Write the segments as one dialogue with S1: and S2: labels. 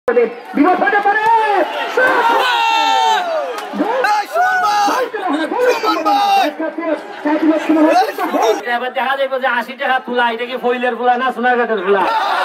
S1: দেখা যাবে যে ৮০ টাকা তুলা, এটা কি ফইলের ফুলা না সোনারঘাটের ফুলা?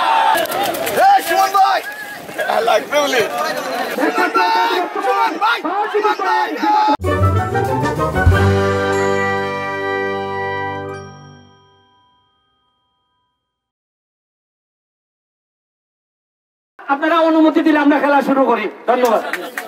S1: আপনারা অনুমতি দিলে আমরা খেলা শুরু করি। ধন্যবাদ।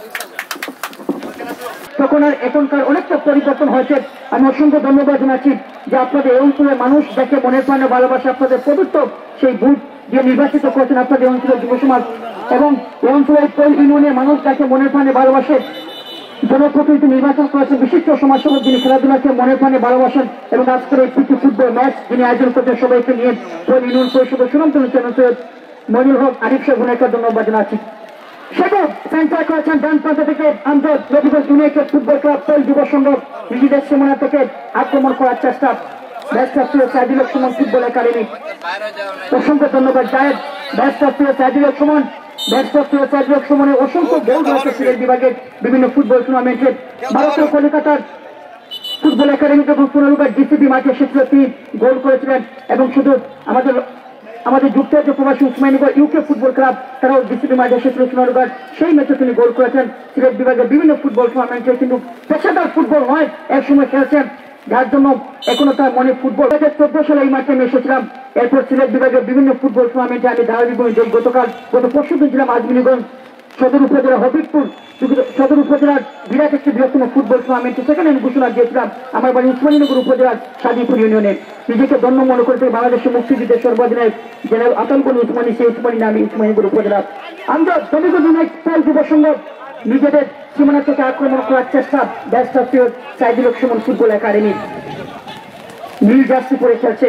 S2: তখন আর এখনকার অনেকটা পরিবর্তন হয়েছে। আমি অসংখ্য ধন্যবাদ জানাচ্ছি যে আপনাদের এই অঞ্চলের মানুষ যাকে মনের প্রাণে ভালোবাসে, আপনাদের পবিত্র সেই ভোট দিয়ে নির্বাচিত করেছেন আপনাদের অঞ্চলের যুব সমাজ এবং এই অঞ্চলের কোল ইউনিয়নের মানুষ যাকে মনের প্রাণে ভালোবাসে, জনপ্রতিনিধি নির্বাচন করেছেন বিশিষ্ট সমাজসেবক যিনি খেলাধুলাকে মনের প্রাণে ভালোবাসেন এবং আজকের এই প্রীতি ফুটবল ম্যাচ যিনি আয়োজন করছেন সবাইকে নিয়ে কোল ইউনিয়ন পরিষদের সুনামধন্য চ্যানেল মনির হক আরিফ সাহেব অনেকটা ধন্যবাদ জানাচ্ছি। সেটা সেন্টার করেছেন ডান প্রান্ত থেকে Amjad Rabiganj united football club কোল যুব সংঘ নিজেদের সীমানা থেকে আক্রমণ করার চেষ্টা সাইদুল সুমন ফুটবল একাডেমি। অসংখ্য ধন্যবাদ জায়েদ সাইদুল সুমন সাইদুল সুমনের অসংখ্য গোল রয়েছে সিলেট বিভাগের বিভিন্ন ফুটবল টুর্নামেন্টে। ভারতীয় কলকাতার ফুটবল একাডেমি এবং সোনারুঘাট ডিসিবি মাঠে সেগুলো তিনি গোল করেছিলেন এবং শুধু আমাদের যুক্তরাজ্য প্রবাসী উসমানীনগর ইউকে ফুটবল ক্লাব তারাও ডিসিবি মাঠে এসেছিল সোনারুঘাট, সেই ম্যাচে তিনি গোল করেছেন। সিলেট বিভাগের বিভিন্ন ফুটবল টুর্নামেন্টে কিন্তু পেশাদার ফুটবল নয় এক সময় খেলছেন, যার জন্য এখনো তার মনে ফুটবল। 2014 সালে এই মাঠে আমি এসেছিলাম। এরপর সিলেট বিভাগের বিভিন্ন ফুটবল টুর্নামেন্টে আমি ধারাবাহিক গত পরশু দিন ছিলাম আজমিনীগঞ্জ সদর উপজেলা হবিবপুর সদর উপজেলার বিরাট একটি বৃহত্তম ফুটবল টুর্নামেন্টে, সেখানে আমি ঘোষণা দিয়েছিলাম আমার বাড়ি উসমানীনগর উপজেলার সাদিপুর ইউনিয়নে। নিজেকে ধন্য মনে করতে বাংলাদেশের মুক্তিযুদ্ধের সর্বাধিনায়ক জেনারেল আতঙ্কন উসমানী, সেই উসমানী নামে উসমানীনগর উপজেলার আমরা রবিগঞ্জ ইউনাইটেড যুব সংঘ নিজেদের সীমানা থেকে আক্রমণ করার চেষ্টা ব্যস্ত সাইদুল সুমন ফুটবল একাডেমি। নীল জার্সি পরে খেলছে,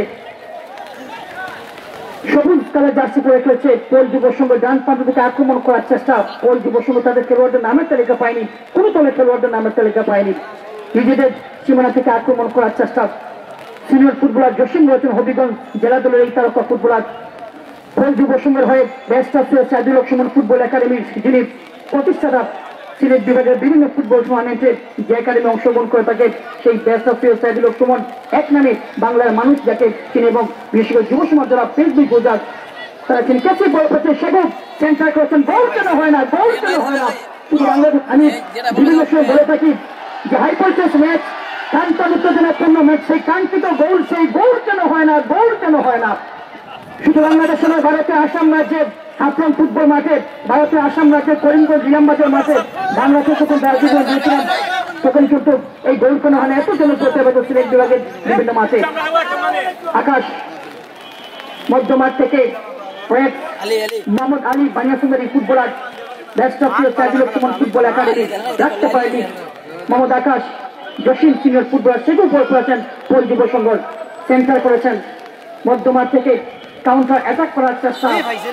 S2: সবুজ কালার জার্সি পরে খেলছে কোল যুব সংঘ। ডান প্রান্ত থেকে আক্রমণ করার চেষ্টা, কোল যুব সংঘ তাদের খেলোয়াড়দের নামের তালিকা পায়নি, কোন দলের খেলোয়াড়দের নামের তালিকা পায়নি। নিজেদের সীমানা থেকে আক্রমণ করার চেষ্টা। সিনিয়র ফুটবলার জসিম রয়েছেন হবিগঞ্জ জেলা দলের এই তারকা ফুটবলার। কোল যুব সংঘের হয়ে ব্যস্ত সাইদুল সুমন ফুটবল একাডেমির যিনি প্রতিষ্ঠাতা, সিলেট বিভাগের বিভিন্ন ফুটবল টুর্নামেন্টে যে একাডেমি অংশগ্রহণ করে থাকে সেই ব্যস্ত সাইদুল সুমন এক নামে বাংলার মানুষ যাকে চিনে এবং বিশেষ করে যুব সমাজ যারা ফেসবুক বোঝার তারা চিনি। ক্যাচে বল করছে সেগুলো সেন্টার করেছেন, গোল কেন হয় না, গোল কেন হয় না। শুধু বাংলাদেশ আমি বিভিন্ন সময় বলে থাকি যে হাই ভোল্টেজ ম্যাচ, কাঙ্ক্ষিত উত্তেজনাপূর্ণ ম্যাচ, সেই কাঙ্ক্ষিত গোল, সেই গোল কেন হয় না, গোল কেন হয় না। শুধু বাংলাদেশের নয়, ভারতের আসাম রাজ্যে হাফলং ফুটবল মাঠে, ভারতের আসাম রাজ্যের করিমগঞ্জ ইলামবাজার মাঠে বাংলাদেশ যখন দার্জিলিং গিয়েছিলাম তখন কিন্তু এই গোল কেন হয় না এত জনপ্রিয়তা পেত সিলেট বিভাগের বিভিন্ন মাঠে। আকাশ মধ্যমাঠ থেকে Mohammad Ali Baniasundari footballer Saidul Sumon football academy রাখতে পারেনি। মোহাম্মদ আকাশ জসিম সিনিয়র ফুটবলার সেগুলো গোল করেছেন কোল যুব সংঘ। সেন্টার করেছেন মধ্যমাঠ থেকে কাউন্টার অ্যাটাক করার চেষ্টা।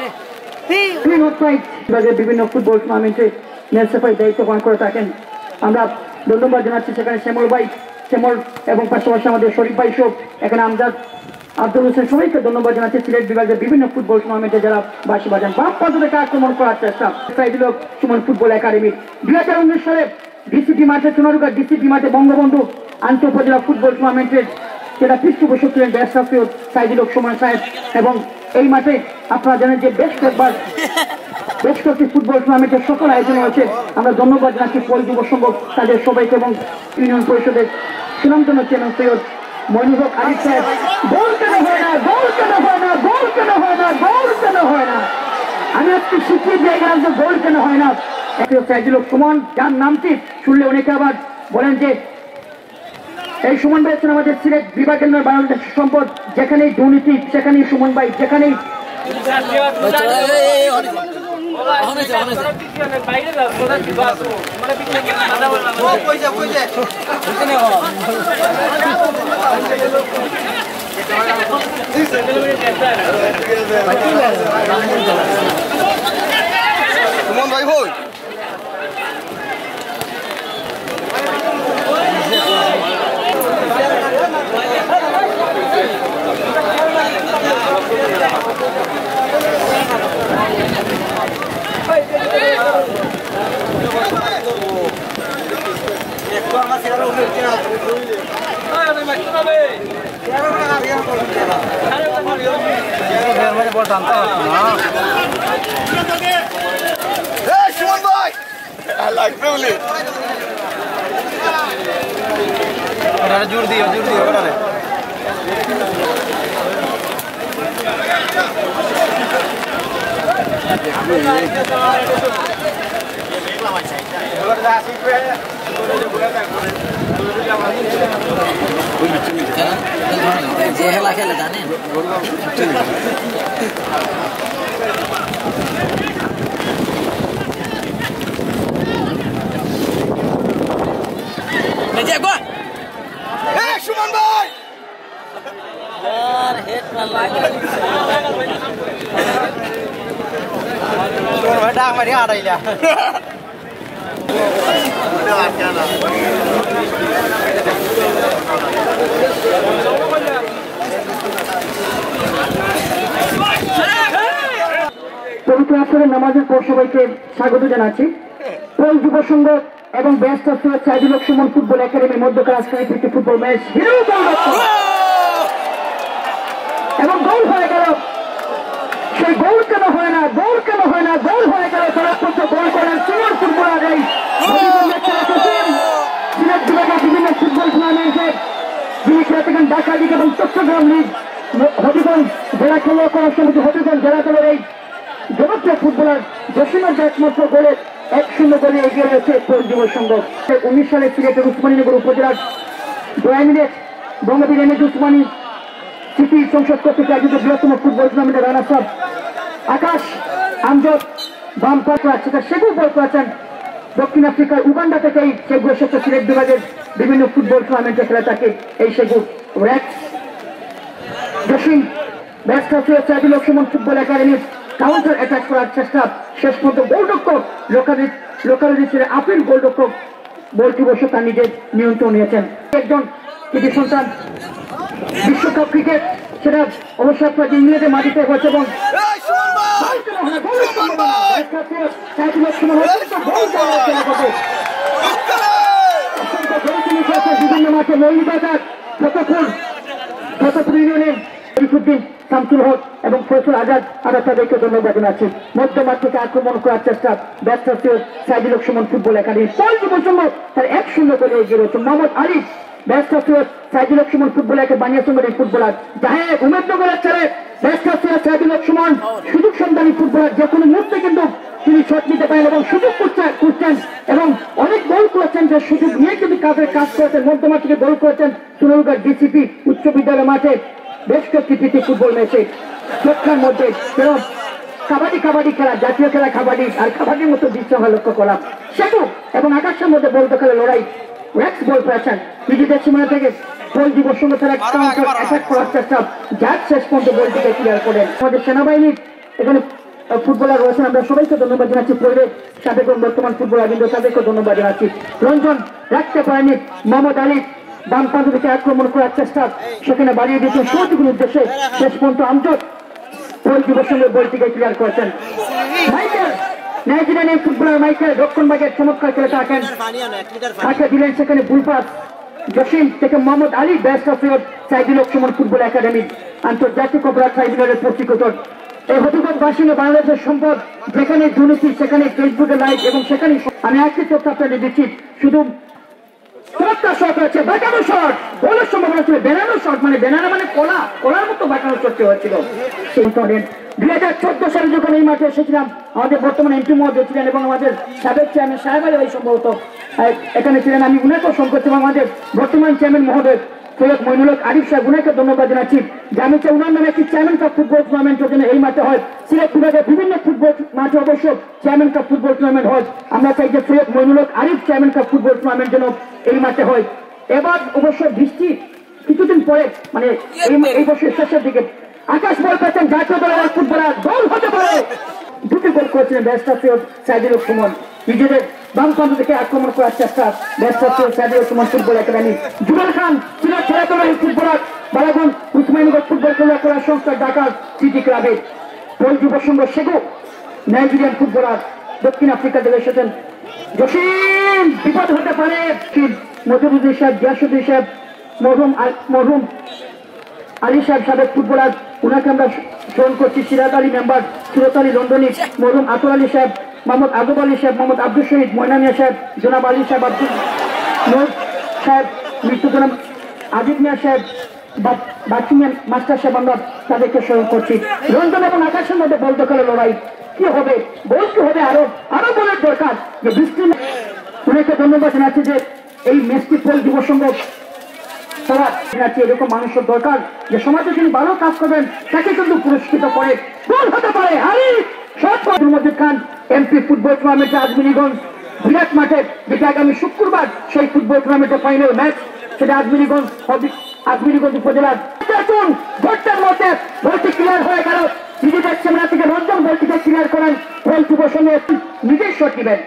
S2: বিভিন্ন ফুটবল টুর্নামেন্টে নেলসেফাই দায়িত্ব পালন করে থাকেন। আমরা ধন্যবাদ জানাচ্ছি সেখানে শ্যামল এবং পাশাপাশি আমাদের শরীফ ভাই সব, এখানে আমজাদ আব্দুল হোসেন, সবাইকে ধন্যবাদ জানাচ্ছি সিলেট বিভাগের বিভিন্ন ফুটবল টুর্নামেন্টে যারা বাঁশি বাজান। বাম প্রান্ত থেকে আক্রমণ করার চেষ্টা সাইদুল সুমন ফুটবল একাডেমি। 2019 সালে ডিসিপি মাঠে সোনারুঘাট ডিসিপি মাঠে বঙ্গবন্ধু আন্তঃ উপজেলা ফুটবল টুর্নামেন্টের যেটা পৃষ্ঠপোষক ছিলেন ব্যস্ত সাইদুল সুমন সাহেব এবং এই মাঠে আপনারা জানেন যে বেশ কয়েকটি ফুটবল টুর্নামেন্টের সকল আয়োজন হয়েছে। আমরা ধন্যবাদ জানাচ্ছি কোল যুব সংঘ তাদের সবাইকে এবং ইউনিয়ন পরিষদের সুনামধন্য চেয়ারম্যান সৈয়দ মনির হক আরিফ সাহেব। গোল কেন হয় না, গোল কেন হয় না, গোল কেন হয় না, গোল কেন হয় না। আমি আজকে শিখিয়ে দিয়ে গেলাম যে গোল কেন হয় না। সাইদুল সুমন যার নামটি শুনলে অনেকে আবার বলেন যে এই সুমন ভাই আছেন আমাদের সিলেট বিভাগের নয় বাংলাদেশের সম্পদ, যেখানেই দুর্নীতি সেখানেই সুমন ভাই, যেখানেই
S3: সুমন ভাই বল Hey, জোর দিও ওটারে
S4: খেলা খেলে জানেন
S3: সুমন ভাই সুমন ভাই ডাক মারি আড়াইলা
S2: পবিত্র আসরের নামাজের পর সবাইকে স্বাগত জানাচ্ছি। পল যুব সংঘ এবং ব্যস্ত সাইদুল হক সুমন ফুটবল একাডেমির মধ্যকার আজকের একটি ফুটবল ম্যাচ এবং গোল হয়ে গেল। সেই গোল কেন হয় না, গোল কেন হয় না, গোল হয়ে গেল। তারা গোল করেন সিনিয়র ফুটবলার এই সিলেট বিভাগের বিভিন্ন ফুটবল টুর্নামেন্টে যিনি খেলে থাকেন ঢাকা লিগ এবং চট্টগ্রাম লিগ, হবিগঞ্জ জেলা খেলোয়াড় করার সমিতি হবিগঞ্জ জেলা দলের এই জনপ্রিয় ফুটবলার জসিমের একমাত্র গোলে 1-0 গোলে এগিয়ে রয়েছে পল যুব সংঘ। 19 সালে সিলেটের উসমানীনগর উপজেলার 2 মিনিট বঙ্গবীর এমএজ উসমানী স্মৃতি সংসদ কর্তৃক আয়োজিত বৃহত্তম ফুটবল টুর্নামেন্টের রানার্স আপ আকাশ আমজদ বাম পাশ সেটা সেগু বল করেছেন দক্ষিণ আফ্রিকার উগান্ডা থেকে। এই সেগু এসেছে সিলেট বিভাগের বিভিন্ন ফুটবল টুর্নামেন্টে খেলে থাকে। এই সেগু র্যাক্স জসিম ব্যস্ত সাইদুল হক সুমন ফুটবল একাডেমির কাউন্টার অ্যাটাক করার চেষ্টা, শেষ পর্যন্ত গোলরক্ষক লোকালিটি ছেড়ে আপিল গোলরক্ষক বলটি বসে তার নিজের নিয়ন্ত্রণ নিয়েছেন। একজন কৃতি সন্তান বিশ্বকাপ ক্রিকেট সেটা অবশ্য আপনার ইংল্যান্ডের মাটিতে হয়েছে এবং বিভিন্ন মাঠে মৌলিবাজার ফতেপুর ইউনিয়নের শরীফুদ্দিন শামসুল হক এবং ফয়সুল আজাদ আমরা তাদেরকে ধন্যবাদ জানাচ্ছি। মধ্যমাঠ থেকে আক্রমণ করার চেষ্টা ব্যস্ত সাইদুল হক সুমন ফুটবল একাডেমি পল যুব সংঘ তার 1-0 গোলে এগিয়ে রয়েছে। মোহাম্মদ আলী ব্যস্ত সাইদুল হক সুমন ফুটবল একে বানিয়া সংঘের ফুটবলার জাহেদ উমেদনগরের ছেলে ব্যস্ত সাইদুল হক সুমন সুযোগ সন্ধানী ফুটবলার, যে কোনো মুহূর্তে কিন্তু তিনি শট নিতে পারেন এবং সুযোগ করছেন এবং অনেক গোল করেছেন, যে সুযোগ নিয়ে কিন্তু কাজ করেছেন। মধ্যমাঠ থেকে গোল করেছেন সোনারগাঁ ডিসিপি উচ্চ বিদ্যালয় মাঠে বেশ কয়েকটি প্রীতি ফুটবল ম্যাচে। চট্টগ্রামের মধ্যে কাবাডি খেলা, জাতীয় খেলা কাবাডি, আর কাবাডির মতো দৃশ্য আমরা লক্ষ্য করলাম। সেতু এবং আকাশের মধ্যে বল দখলে লড়াই, র্যাক্স বল পেয়েছেন নিজেদের সীমানা থেকে পল যুব সংঘ তারা কাউন্টার অ্যাটাক করার চেষ্টা, যার শেষ পর্যন্ত বলটিকে ক্লিয়ার করেন। আমাদের সেনাবাহিনীর এখানে ফুটবলার রয়েছেন, আমরা সবাইকে ধন্যবাদ জানাচ্ছি। পরিবেশ সাবেক বর্তমান ফুটবলার বৃন্দ তাদেরকে ধন্যবাদ জানাচ্ছি। রঞ্জন রাখতে পারেনি, মোহাম্মদ আলী বাম প্রান্ত থেকে আক্রমণ করার চেষ্টা, সেখানে বাড়িয়ে দিয়েছেন সহযোগীর উদ্দেশ্যে, শেষ পর্যন্ত আমজদ পল যুব সংঘের বলটিকে ক্লিয়ার করেছেন। মাইকেল নাইজেরিয়ান এই ফুটবলার মাইকেল দক্ষিণ ভাগের চমৎকার খেলে থাকেন, তাকে দিলেন সেখানে বুলপাস জসিম থেকে Mohammad Ali best of Saidul Haque Sumon football academy আন্তর্জাতিক অপরাধ ট্রাইব্যুনালের প্রসিকিউটর। এই হবিগঞ্জবাসী বাংলাদেশের সম্পদ, যেখানে দুর্নীতি সেখানে ফেসবুকে লাইভ এবং সেখানে আমি একটি তথ্য আপনাদের দিচ্ছি, শুধু চমৎকার শট হয়েছে, বাঁকানো শট, গোলের সম্ভাবনা ছিল, বেনানো শট, মানে বেনানো মানে কলার মতো বাঁকানো শটটি হয়েছিল। 2014 সালে যখন এই মাঠে এসেছিলাম, আমাদের বর্তমানে এমপি মহোদয় ছিলেন এবং আমাদের সাবেক চেয়ারম্যান সাহেব আলী ভাই সম্ভবত এখানে ছিলেন, আমি উনাকেও ফোন করছি এবং আমাদের বর্তমান চেয়ারম্যান মহোদয় সৈয়দ মইনুল হক আরিফ সাহেব উনাকে ধন্যবাদ জানাচ্ছি যে আমি চাই উনার নামে একটি চেয়ারম্যান কাপ ফুটবল টুর্নামেন্ট যেন এই মাঠে হয়। সিলেট বিভাগের বিভিন্ন ফুটবল মাঠে অবশ্য চেয়ারম্যান কাপ ফুটবল টুর্নামেন্ট হয়, আমরা চাই যে Syed Moinul Haque Arif chairman cup football tournament যেন এই মাঠে হয়। এবার অবশ্য বৃষ্টি কিছুদিন পরে, মানে এই বছর শেষের দিকে আকাশ বল পেয়েছেন জাতীয় দলের ফুটবলার, গোল হতে পারে। দুটি গোল করেছিলেন ব্যস্ত সাইদুল হক সুমন, নিজেদের বাম প্রান্ত থেকে আক্রমণ করার চেষ্টা ব্যস্ত সাইদুল হক সুমন ফুটবল একাডেমি। জুবেল খান সিলেট খেলাধুলার ফুটবলার, বালাগঞ্জ উসমানীনগর ফুটবল খেলা সংস্থা ঢাকার সিটি ক্লাবের। পল যুব সংঘ সেগু নাইজেরিয়ান ফুটবলার, দক্ষিণ আফ্রিকা থেকে এসেছেন জসিম, বিপদ হতে পারে। মজুরুদ্দিন সাহেব, গিয়াসুদ্দিন সাহেব, মরহুম আলী সাহেব সাবেক ফুটবলার, উনাকে আমরা স্মরণ করছি সিরাজ আলী মেম্বার, সুরত আলী লন্ডনী, মরহুম আতর আলী সাহেব, মোহাম্মদ আবুব আলী সাহেব, মোহাম্মদ আব্দুল শহীদ, ময়নামিয়া সাহেব, জনাব আলী সাহেব, আব্দুল নূর সাহেব, মৃত্যু জনাব আজিদ মিয়া সাহেব, বাচ্চু মিয়া মাস্টার সাহেব, আমরা তাদেরকে স্মরণ করছি। রঞ্জন এবং আকাশের মধ্যে বল দখলের লড়াই কি হবে, বল কি হবে, আরো বলার দরকার যে বৃষ্টি। অনেকে ধন্যবাদ জানাচ্ছি যে এই ম্যাচটি পল যুব সংঘ এরকম মানুষের দরকার যে সমাজে যিনি ভালো কাজ করবেন তাকে কিন্তু পুরস্কৃত করে গোল হতে পারে। আব্দুল মজিদ খান এমপি ফুটবল টুর্নামেন্টে আজমিনীগঞ্জ বিরাট মাঠে, যেটা আগামী শুক্রবার সেই ফুটবল টুর্নামেন্টের ফাইনাল ম্যাচ, সেটা আজমিনীগঞ্জ উপজেলার ভোটটার মধ্যে ভোটটি ক্লিয়ার হয়ে গেল। নিজেদের ক্যামেরা থেকে রঞ্জন বলটিকে ক্লিয়ার করেন, গোল যুব সঙ্গে নিজের শট দিবেন।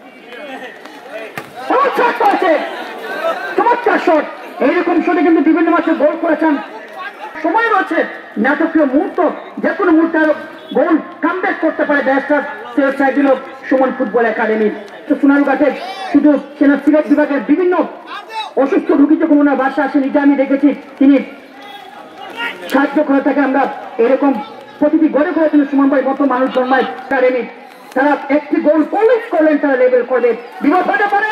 S2: চমৎকার শট, এইরকম শটে কিন্তু বিভিন্ন ম্যাচে গোল করেছেন। সময় রয়েছে, নাটকীয় মুহূর্ত, যে কোনো মুহূর্তে আরো গোল কামব্যাক করতে পারে batsman Sylhet Saidul Sumon football academy. তো সোনারঘাটে শুধু সিলেট বিভাগের বিভিন্ন অসুস্থ রোগী যখন ওনার বাসা আসেন, এটা আমি দেখেছি, তিনি সাহায্য করে থাকে। আমরা এরকম প্রতিটি গড়ে ঘরে কিন্তু সুমন ভাই মতো মানুষ জন্মায় একাডেমি। তারা একটি গোল পলিশ করলেন, তারা লেভেল করবে, বিপদ হতে পারে।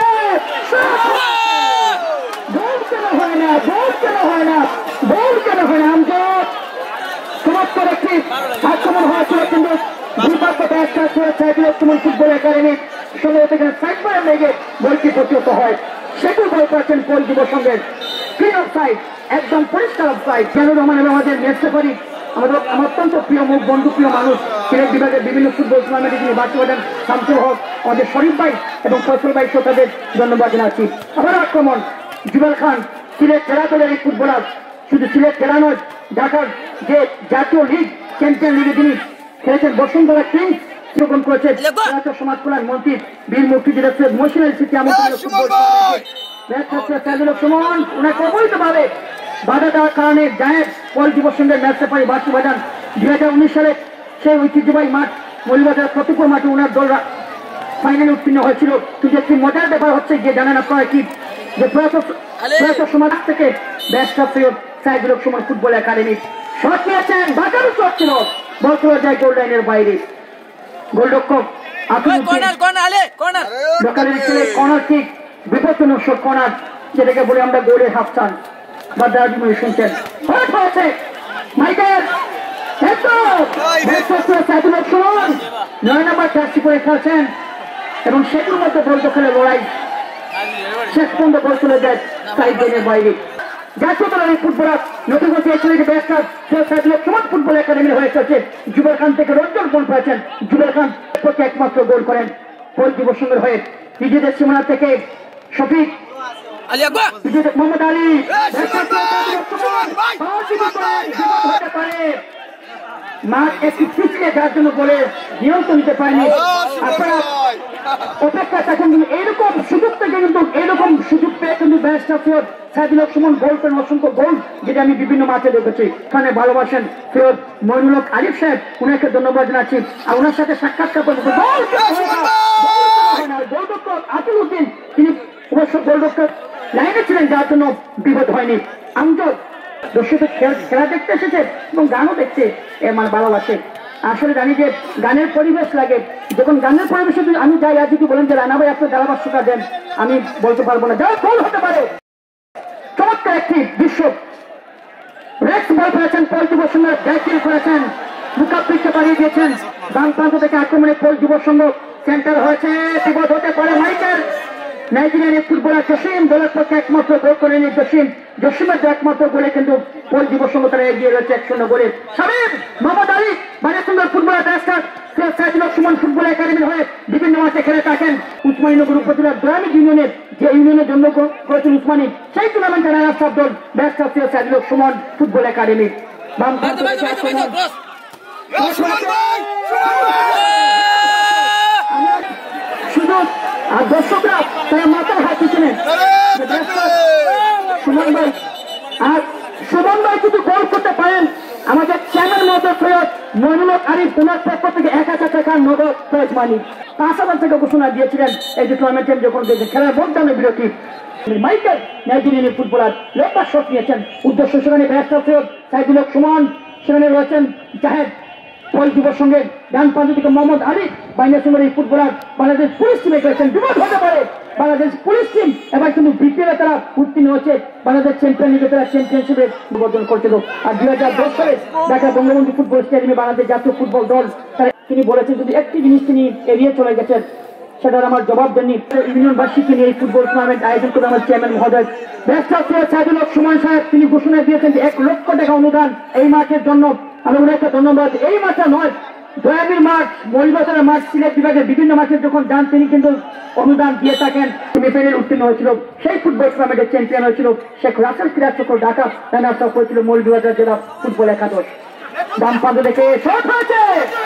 S2: গোল কেন হয় না, গোল কেন হয় না, গোল কেন হয় না? আমজদ চমৎকার একটি আক্রমণ হয়েছিল, কিন্তু দুর্ভাগ্য ব্যাটসম্যান সাইদুল সুমন ফুটবল একাডেমির সঙ্গে সেখানে সাইড করে লেগে বলটি প্রতিহত হয়। সেটু বল করেছেন পল যুব সংঘের ক্লিন অফ সাইড, একদম পরিষ্কার অফ সাইড। জানুর রহমান এবং আমাদের ম্যাচ রেফারি, আমার অত্যন্ত প্রিয় মুখ, বন্ধু, প্রিয় মানুষ, সিলেট বিভাগের বিভিন্ন ফুটবল টুর্নামেন্টে যিনি বাকি বাজান শামসুল হক, আমাদের শরীফ ভাই এবং ফয়সল ভাই তাদের ধন্যবাদ জানাচ্ছি। আবার আক্রমণ জুবেল খান, সিলেট জেলা দলের এই ফুটবলার, শুধু সিলেট জেলা নয়, ঢাকার যে জাতীয় লিগ চ্যাম্পিয়ন লিগে তিনি খেলেছেন বসুন্ধরা কিংস গ্রহণ করেছেন। সমাজ কল্যাণ মন্ত্রী বীর মুক্তিযোদ্ধা সৈয়দ মহসিন আলী সিটি সুমন ওনাকে অবৈধভাবে বাধা দেওয়ার কারণে জায়েদ পল যুব সংঘের ম্যাচ রেফারি বাসু বাজান 2019 সালে সেই ঐতিহ্যবাহী মাঠ মৌলবাজার ফতেপুর মাঠে ওনার দলরা ফাইনালে উত্তীর্ণ হয়েছিল। কিন্তু একটি মজার ব্যাপার হচ্ছে গিয়ে জানেন আপনারা কি, যে প্রয়াত সমাজ থেকে ব্যাটসটা Syed Saidul Sumon football academy shot নিয়েছেন, বাজারও শট ছিল, বল চলে যায় গোল লাইনের বাইরে। গোলরক্ষক কর্নার কিক, বিপজ্জনক শট কর্নার, যেটাকে বলে আমরা গোলের হাফ চান বা দাবি শুনছেন। হয়েছে Michael Saidul Sumon 9 number jersey করে খেলছেন এবং সেগুলোর মধ্যে বল দখলের লড়াই শেষ পর্যন্ত বল চলে যায় সাইড লাইনের বাইরে। জাতীয় দলের footballer Natunganj Sumon football academy হয়ে চলছে। জুবেল খান থেকে রঞ্জন গোল পেয়েছেন, জুবেল খান প্রতি একমাত্র গোল করেন পল যুব সংঘের হয়ে। নিজেদের সীমানা থেকে শফিক, মোহাম্মদ আলী মাঠ একটু পিছিয়ে যার জন্য বলে নিয়ন্ত্রণ নিতে পারেনি। আপনারা অপেক্ষা থাকুন, এইরকম সুযোগ থেকে কিন্তু এইরকম সুযোগ পেয়ে কিন্তু ব্যাটসম্যান সৈয়দ সাইদুল সুমন গোল করেন, অসংখ্য গোল, যেটা আমি বিভিন্ন মাঠে দেখেছি। ওখানে ভালোবাসেন সৈয়দ মইনুল হক আলিফ সাহেব, ওনাকে ধন্যবাদ জানাচ্ছি। আর ওনার সাথে সাক্ষাৎকার গোলরক্ষক আতিল উদ্দিন, তিনি অবশ্য গোলরক্ষক লাইনে ছিলেন, যার জন্য বিপদ হয়নি। আমজদ দর্শকের খেলা দেখতে এসেছে এবং গানও দেখতে মানে ভালোবাসে। আসলে জানি যে গানের পরিবেশ লাগে, যখন গানের পরিবেশে আমি যাই, আর যদি বলেন যে রানা ভাই আপনার ধারাভাষ্যটা দেন, আমি বলতে পারবো না। যারা গোল হতে পারে, চমৎকার একটি দৃশ্য, রেক্স বল করেছেন, পল যুব সংঘ ব্যাটিং করেছেন, মুকাব্বিরকে বাড়িয়ে দিয়েছেন, বাম প্রান্ত থেকে আক্রমণে পল যুব সংঘ সেন্টার হয়েছে, বিপদ হতে পারে মাইকেল। নাইজেরিয়ান ফুটবলার জসিম দলের পক্ষে একমাত্র গোল করেন জসিমের একমাত্র গোলে কিন্তু পল যুব সংঘ তারা এগিয়ে রয়েছে 1-0 গোলে। শামীম মোহাম্মদ আলী বাড়ি সুন্দর footballer batsman Saidul Sumon football একাডেমির হয়ে বিভিন্ন ম্যাচে খেলে থাকেন। উসমানীনগর উপজেলার গ্রামীণ ইউনিয়নের যে ইউনিয়নের জন্য করেছেন উসমানী, সেই টুর্নামেন্টে রানার্স আপ দল batsman Saidul Sumon football academy. বাম প্রান্ত শুধু আর দর্শকরা তারা মাথায় হাত দিচ্ছিলেন সুমন ভাই, আর সুমন ভাই যদি গোল করতে পারেন, আমাদের চ্যানেল মতো সৈয়দ মইনুল হক আরিফ ওনার পক্ষ থেকে 1000 টাকার নগদ প্রাইজ মানি 5000 টাকা ঘোষণা দিয়েছিলেন এই যে টুর্নামেন্টে যখন খেলার মধ্যে বিরতি। মাইকেল নাইজেরিয়ান ফুটবলার লম্বা শট নিয়েছেন, উদ্দেশ্য সেখানে ব্যাটসম্যান সৈয়দ সাইদুল সুমন সেখানে রয়েছেন জাহেদ, পল যুব সঙ্গে ডান প্রান্ত থেকে মোহাম্মদ আলী, বাইনা সঙ্গে এই ফুটবলার বাংলাদেশ পুলিশ টিমে খেলেছেন। বিপদ হতে পারে বাংলাদেশ পুলিশ টিম এবার কিন্তু বিপিএল তারা উত্তীর্ণ হচ্ছে, বাংলাদেশ চ্যাম্পিয়ন লিগে তারা চ্যাম্পিয়নশিপে অর্জন করছিল। আর 2010 সালে ঢাকা বঙ্গবন্ধু ফুটবল স্টেডিয়ামে বাংলাদেশ জাতীয় ফুটবল দল তিনি বলেছেন যদি একটি জিনিস তিনি এড়িয়ে চলে গেছেন সেটার আমার জবাব দেননি। ইউনিয়ন বার্ষিকী নিয়ে এই ফুটবল টুর্নামেন্ট আয়োজন করে আমার চেয়ারম্যান মহোদয় সাইদুল হক সুমন সাহেব তিনি ঘোষণা দিয়েছেন যে 1 লক্ষ টাকা অনুদান এই মাঠের জন্য। আমি ওনাকে ধন্যবাদ। এই মাঠটা নয়, দয়াবীর মাঠ, মৌলবাজারের মাঠ, সিলেট বিভাগের বিভিন্ন মাঠে যখন যান তিনি কিন্তু অনুদান দিয়ে থাকেন। সেমিফাইনাল উত্তীর্ণ হয়েছিল, সেই ফুটবল টুর্নামেন্টের চ্যাম্পিয়ন হয়েছিল শেখ রাসেল ক্রীড়া চক্র ঢাকা, রানার্স আপ হয়েছিল মৌলবাজার জেলা ফুটবল একাদশ। বাম প্রান্ত থেকে শট হয়েছে,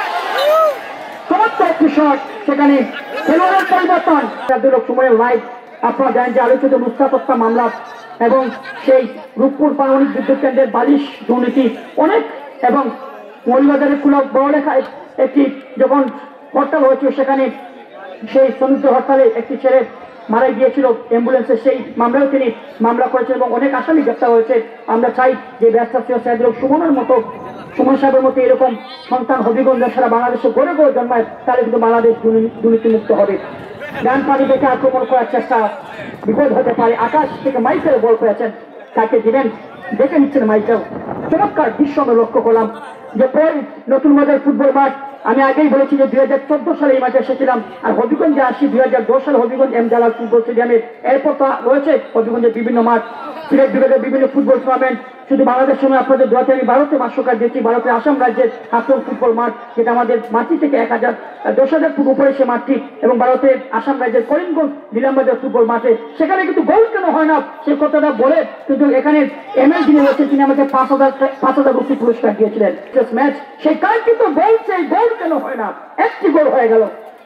S2: চমৎকার একটি শট, সেখানে খেলোয়াড়ের পরিবর্তন। সময়ের লাইভ আপনারা জানেন যে আলোচিত মুস্তাফ হত্যা মামলা এবং সেই রূপপুর পারমাণবিক বিদ্যুৎ কেন্দ্রের বালিশ দুর্নীতি অনেক, এবং মৌলবাজারের ক্লাব বড়লেখা একটি যখন হরতাল হয়েছিল সেখানে সেই শ্রমিক হরতালে একটি ছেলে মারা গিয়েছিল অ্যাম্বুলেন্সে, সেই মামলাও তিনি মামলা করেছেন এবং অনেক আসামি গ্রেপ্তার হয়েছে। আমরা চাই যে ব্যারিস্টার সাইদুল সুমনের মতো, সুমন সাহেবের মতো এরকম সন্তান হবিগঞ্জ সারা বাংলাদেশে গড়ে গড়ে জন্মায়, তাহলে কিন্তু বাংলাদেশ দুর্নীতিমুক্ত হবে। ডান পানি থেকে আক্রমণ করার চেষ্টা, বিপদ হতে পারে। আকাশ থেকে মাইকেল বল করেছেন, তাকে দিবেন, দেখে নিচ্ছেন মাইকেল। চমৎকার দৃশ্য আমরা লক্ষ্য করলাম যে পরে নতুন বাজার ফুটবল মাঠ, আমি আগেই বলেছি যে 2014 সালে এই মাঠে এসেছিলাম, আর হবিগঞ্জে আসি 2010 সালে হবিগঞ্জ এম জালাল ফুটবল স্টেডিয়ামে। এরপর তো রয়েছে হবিগঞ্জের বিভিন্ন মাঠ, সিলেট বিভাগের বিভিন্ন ফুটবল টুর্নামেন্ট। শুধু বাংলাদেশ সময় আপনাদের দোয়াতে আমি ভারতে মাস্যকার দিয়েছি, ভারতের আসাম রাজ্যের হাফলং ফুটবল মাঠ, যেটা আমাদের মাটি থেকে 10,000 ফুট উপরে সে মাঠটি, এবং ভারতের আসাম রাজ্যের করিমগঞ্জ নিলামবাজার ফুটবল মাঠে। সেখানে কিন্তু গোল কেন হয় না সে কথাটা বলে কিন্তু এখানে এমএল যিনি রয়েছেন তিনি আমাকে 5,000 রুপি পুরস্কার দিয়েছিলেন ম্যাচ। সেই কাল কিন্তু গোল, সেই গোল কেন হয় না, একটি গোল হয়ে গেল।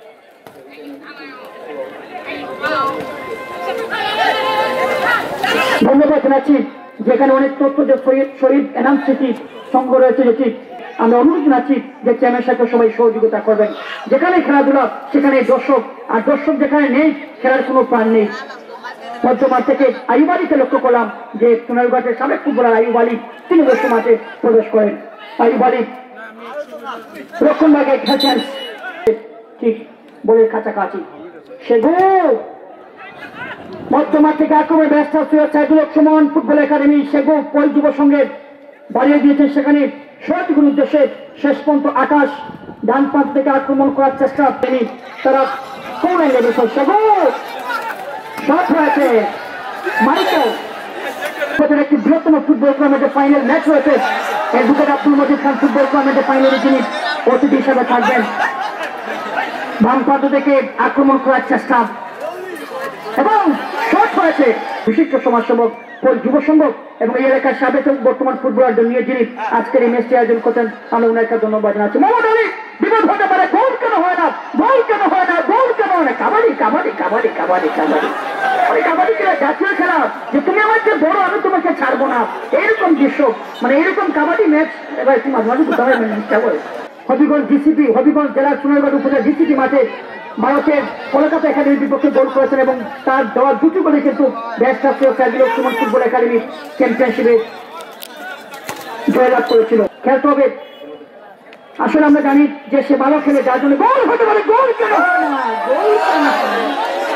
S2: ধন্যবাদ জানাচ্ছি যেখানে অনেক তথ্য যে শহীদ এনাম স্মৃতি সংঘ রয়েছে, যেটি আমরা অনুরোধ জানাচ্ছি যে চেয়ারম্যান সাহেব সবাই সহযোগিতা করবেন। যেখানে খেলাধুলা সেখানে দর্শক, আর দর্শক যেখানে নেই খেলার কোনো প্রাণ নেই। মধ্যমাঠ থেকে আইয়ুব আলীকে লক্ষ্য করলাম যে সোনারঘাটের সাবেক ফুটবলার আইয়ুব আলী তিনি বসে মাঠে প্রবেশ করেন। আইয়ুব আলী রক্ষণ ভাগে খেলছেন ঠিক বলের কাছাকাছি, সে গোল। মধ্যমাঠ থেকে আক্রমণে ব্যস্ত সাইদুল হক সুমন ফুটবল একাডেমি, সেগো পল যুব সঙ্গে বাড়িয়ে দিয়েছেন, সেখানে সঠিক উদ্দেশ্যে শেষ পর্যন্ত আকাশ ডান প্রান্ত থেকে আক্রমণ করার চেষ্টা, তিনি তারা কোণে লেগেছে, সেগো শট হয়েছে। মাইকেল একটি বৃহত্তম ফুটবল টুর্নামেন্টের ফাইনাল ম্যাচ হয়েছে, অ্যাডভোকেট আব্দুল মজিদ খান ফুটবল টুর্নামেন্টের ফাইনালে তিনি অতিথি হিসেবে থাকবেন। বাম প্রান্ত থেকে আক্রমণ করার চেষ্টা এবং শট হয়েছে। বিশিষ্ট সমাজসেবক, যুব সংঘ এবং এই এলাকার সাবেক বর্তমান ফুটবলারদের নিয়ে যিনি আজকের এই ম্যাচটি আয়োজন করছেন, আমরা ওনাকে ধন্যবাদ জানাচ্ছি। মোহাম্মদ আলী, বিপদ হতে পারে, গোল কেন হয় না, গোল কেন হয় না, গোল কেন হয় না। কাবাডি কাবাডি কাবাডি কাবাডি কাবাডি কাবাডি খেলা জাতীয় খেলা, যে তুমি আমার যে বড় আমি তোমাকে ছাড়বো না, এইরকম দৃশ্য, মানে এইরকম কাবাডি ম্যাচ এবার একটু মাঝে মাঝে কোথাও চেষ্টা করে। হবিগঞ্জ ডিসিপি, হবিগঞ্জ জেলার সোনারঘাট উপজেলা ডিসিপি মাঠে ভারতের কলকাতা একাডেমির বিপক্ষে গোল করেছেন এবং তার দেওয়া দুটি গোলে কিন্তু সাইদুল হক সুমন ফুটবল একাডেমি চ্যাম্পিয়নশিপে জয়লাভ করেছিল। খেলতে হবে, আসলে আমরা জানি যে সে ভালো খেলে, যার জন্য গোল হতে পারে। গোল কেন হয় না, গোল কেন হয় না।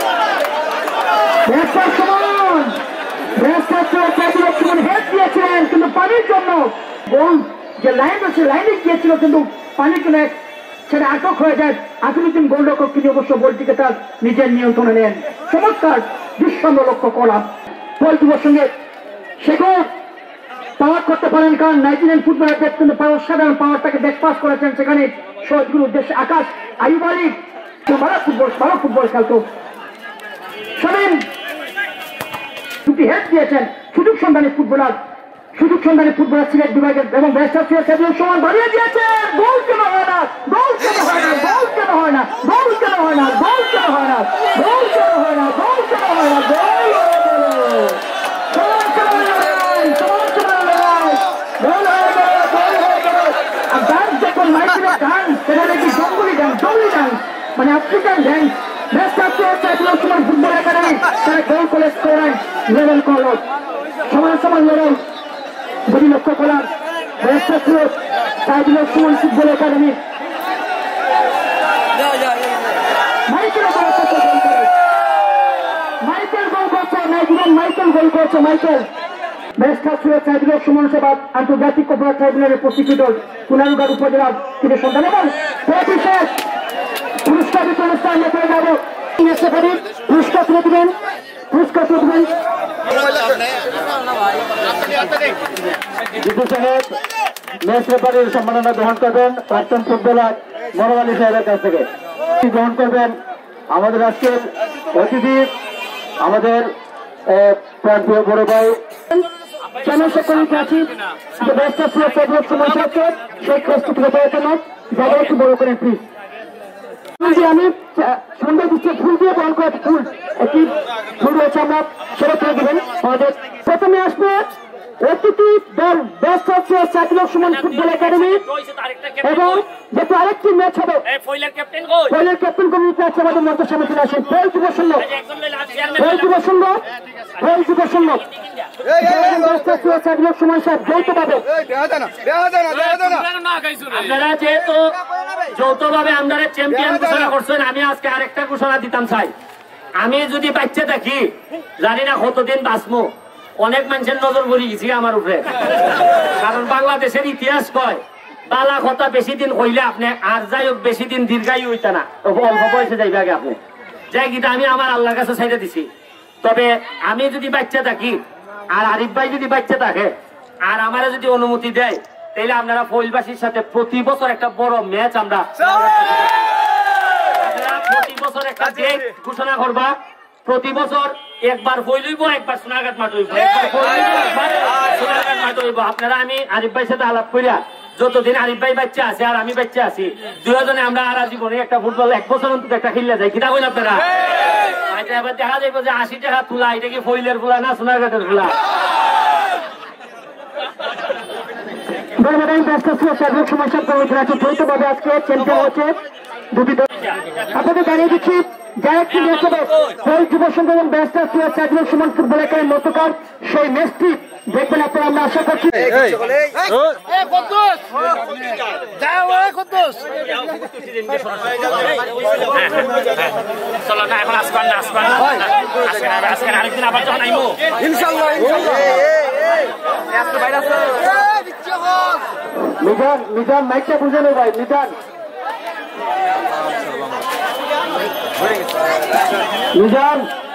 S2: সাইদুল হক সুমন হেড দিয়েছিলেন কিন্তু পানির জন্য গোল যে লাইন রয়েছে লাইনে গিয়েছিল কিন্তু পানির জন্য সেটা আটক হয়ে যায়। আধুনিক গোলরক্ষক তিনি অবশ্য বলটিকে তার নিজের নিয়ন্ত্রণে নেন। চমৎকার দৃশ্য লক্ষ্য করলাম। বল যুবর সঙ্গে সেগুলো পাওয়ার করতে পারেন, কারণ নাইজেরিয়ান ফুটবলারদের কিন্তু অসাধারণ পাওয়ারটাকে ব্যাকপাস করেছেন। সেখানে সহজগুলোর উদ্দেশ্যে আকাশ, আইয়ুব আলী ভালো ফুটবল খেলতো। শোনেন দুটি হেড দিয়েছেন সুযোগ সন্ধানী ফুটবলার সিলেট বিভাগের এবং ব্যারিস্টার সমান বাড়িয়ে দিয়েছেন। গোল কেন হয় না, গোল কেন হয় না, গোল কেন হয় না, গোল কেন হয় না, গোল কেন হয় না, গোল কেন হয় না, গোল কেন হয় না, গোল মানে আফ্রিকান ড্যান্স ফুটবল একাডেমি তারা গোল করে স্কোরার লেভেল করল। সমান লড়াই যদি লক্ষ্য করলাম Saidul Haque Sumon football academy Michael goal করছে মাইকেল গোল করছে মাইকেল ব্যারিস্টার সৈয়দ সাইদুল হক সুমন সেবাদ আন্তর্জাতিক অপরাধ ট্রাইব্যুনালের প্রসিকিউটর কুনারুঘাট উপজেলার তিনি সন্তান এবং পুরস্কার দিতে অনুষ্ঠান আমরা করে যাবো পুরস্কার তুলে দিবেন জিতু সাহেব ম্যাচ রেফারির সম্মাননা গ্রহণ করবেন প্রাক্তন ফুটবলার মরম আলী সাহেবের কাছ থেকে গ্রহণ করবেন আমাদের আজকের অতিথি আমাদের প্রান্তীয় বড় ভাই চ্যানেল সেক্রেটারি আছি যে ব্যস্ত সময় সাথে সেই প্রস্তুত হতে জন্য যারা একটু বড় করেন প্লিজ আমি সুন্দর দিচ্ছে ফুল দিয়ে বহন করে ফুল একটি ফুল রয়েছে আমরা সেটা তুলে দেবেন আমাদের প্রথমে আসবে অতিথি দল বেস্ট হচ্ছে সাইদুল হক সুমন ফুটবল একাডেমি এবং যেহেতু আরেকটি ম্যাচ হবে ফয়েলের ক্যাপ্টেন কমিটি আছে আমাদের মঞ্চের সামনে চলে আসেন ফয়েল যুব শূন্য সাইদুল হক সুমন সাহেব যৌথভাবে
S1: আপনারা যেহেতু যৌথভাবে আমরা চ্যাম্পিয়ন ঘোষণা করছেন আমি আজকে আরেকটা ঘোষণা দিতাম চাই আমি যদি বাচ্চা থাকি জানি না কতদিন বাঁচবো অনেক মানুষের নজর পড়ে গেছি আমার উপরে কারণ বাংলাদেশের ইতিহাস কয় বালা কথা বেশি দিন হইলে আপনি আর যাই হোক বেশি দিন দীর্ঘায়ু হইতা না অল্প বয়সে যাইবে আগে আপনি যাই কিন্তু আমি আমার আল্লাহর কাছে চাইতে দিছি তবে আমি যদি বাচ্চা থাকি আর আরিফ ভাই যদি বাচ্চা থাকে আর আমারা যদি অনুমতি দেয় তাহলে আপনারা ফইলবাসীর সাথে প্রতি বছর একটা বড় ম্যাচ আমরা প্রতি বছর একটা ডেট ঘোষণা করবা প্রতি বছর একবার ফইল হইব একবার সোনারঘাট মাঠ হইব সোনারঘাট মাঠ হইব আপনারা আমি আরিফ ভাইয়ের সাথে আলাপ করিয়া যতদিন আরিফ ভাই বাচ্চা আছে আর আমি বাচ্চা আছি দুজনে আমরা আর জীবনে একটা ফুটবল এক বছর অন্তত একটা খেললে যাই কিনা বলেন আপনারা এবার দেখা যাইব যে 80 টাকা তুলা এটা কি ফইলের ফুলা না সোনারঘাটের ফুলা
S2: যৌথভাবে আজকে চ্যাম্পিয়ন হচ্ছে দুটি দল আপনাদের জানিয়ে দিচ্ছি যারা একটি ম্যাচ হবে ফয়েল যুব সংঘ এবং ব্যারিস্টার সৈয়দ সাইদুল হক সুমন ফুটবল একাডেমির মধ্যকার সেই ম্যাচটি দেখবেন আপনারা আমরা আশা করছি মিজান মাইকটা বুঝে নেই ভাই মিজান